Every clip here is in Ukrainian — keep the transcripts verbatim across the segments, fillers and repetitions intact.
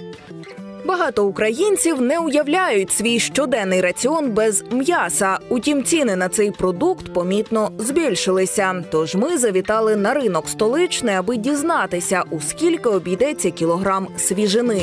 Багато українців не уявляють свій щоденний раціон без м'яса. Утім, ціни на цей продукт помітно збільшилися. Тож ми завітали на ринок столичний, аби дізнатися, у скільки обійдеться кілограм свіжини.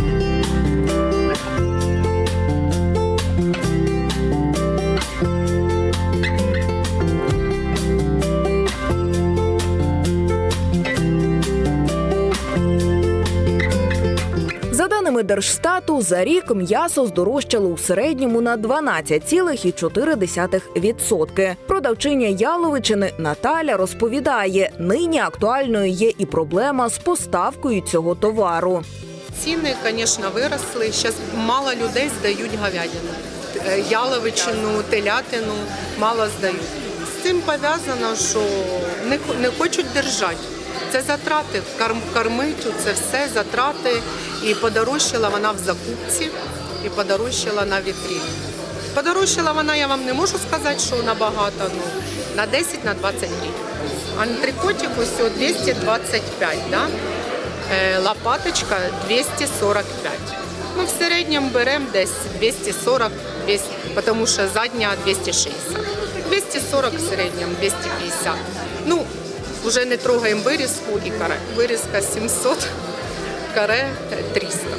За даними Держстату, за рік м'ясо здорожчало у середньому на дванадцять цілих чотири десятих відсотка. Продавчиня Яловичини Наталя розповідає, нині актуальною є і проблема з поставкою цього товару. Ціни, звісно, виросли. Зараз мало людей здають говядину. Яловичину, телятину мало здають. З цим пов'язано, що не, не хочуть держати. Це затрати, Карм, кормить, це все затрати. І подорожчала вона в закупці, і подорожчала на вітрі. Подорожчала вона, я вам не можу сказати, що набагато, ну, на десять-двадцять гривень. Антрикотик ось двісті двадцять п'ять, да? Е, лопаточка двісті сорок п'ять. Ми в середньому беремо десь двісті сорок, тому що задня двісті шістдесят. двісті сорок в середньому, двісті п'ятдесят. Ну, вже не трогаємо вирізку і каре. Вирізка сімсот, каре триста.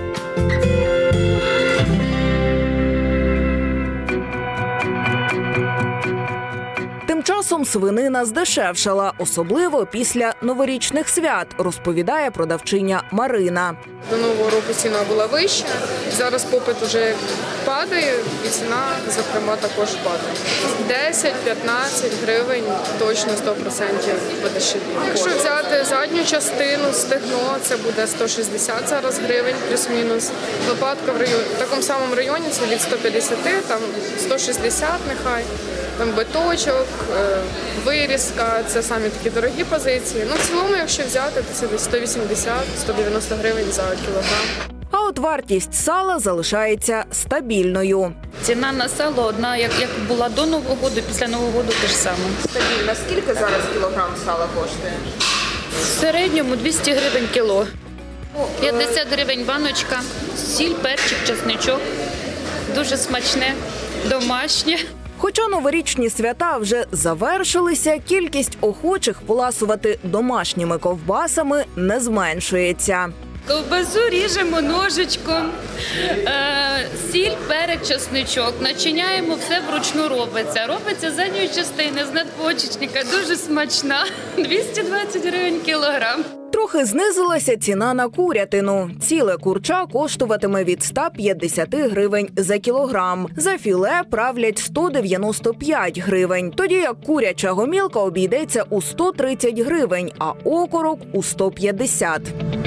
Тим часом свинина здешевшала, особливо після новорічних свят, розповідає продавчиня Марина. До Нового року ціна була вища, зараз попит вже падає і ціна, зокрема, також падає. десять-п'ятнадцять гривень точно сто відсотків подешевіє. Якщо взяти задню частину, стегно, це буде сто шістдесят зараз гривень, плюс-мінус. Лопатка в, районі, в такому самому районі це від сто п'ятдесят, там сто шістдесят нехай. Там биточок, вирізка, це самі такі дорогі позиції. Ну, в цілому, якщо взяти, то це десь сто вісімдесят - сто дев'яносто гривень за кілограм. А от вартість сала залишається стабільною. Ціна на сало одна, як, як була до Нового року, після Нового року те ж саме. Стабільно. Скільки зараз кілограм сала коштує? В середньому двісті гривень кіло. п'ятдесят гривень баночка, сіль, перчик, чесничок. Дуже смачне, домашнє. Хоча новорічні свята вже завершилися, кількість охочих поласувати домашніми ковбасами не зменшується. Ковбасу ріжемо ножичком, е, сіль, перець, чесничок. Начиняємо, все вручну робиться. Робиться з задньої частини, з надпочечника. Дуже смачна. двісті двадцять гривень кілограм. Трохи знизилася ціна на курятину. Ціле курча коштуватиме від ста п'ятдесяти гривень за кілограм. За філе правлять сто дев'яносто п'ять гривень. Тоді як куряча гомілка обійдеться у сто тридцять гривень, а окорок – у сто п'ятдесят.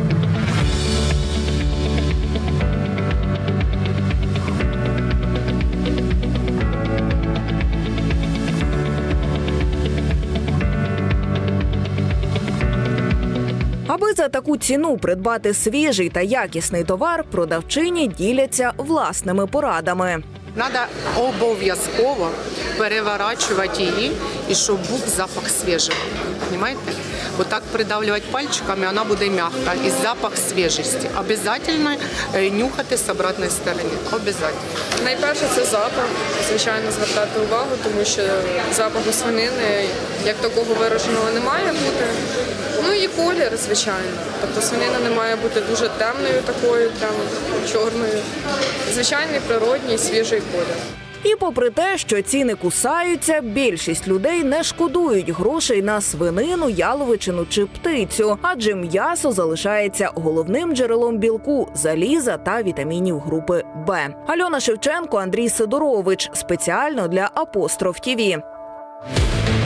Аби за таку ціну придбати свіжий та якісний товар, продавчині діляться власними порадами. Треба обов'язково переворачувати її, і щоб був запах свіжого. Розумієте? Бо так придавлювати пальчиками, вона буде м'яка. І запах свіжості. Обов'язково нюхати з обратної сторони. Обов'язково. Найперше це запах, звичайно, звертати увагу, тому що запаху свинини, як такого вираженого, не має бути. Ну і колір, звичайно. Тобто свинина не має бути дуже темною такою, прям чорною. Звичайний, природній, свіжий колір. І попри те, що ціни кусаються, більшість людей не шкодують грошей на свинину, яловичину чи птицю, адже м'ясо залишається головним джерелом білку, заліза та вітамінів групи Б. Альона Шевченко, Андрій Сидорович. Спеціально для Апостроф ТІВІ.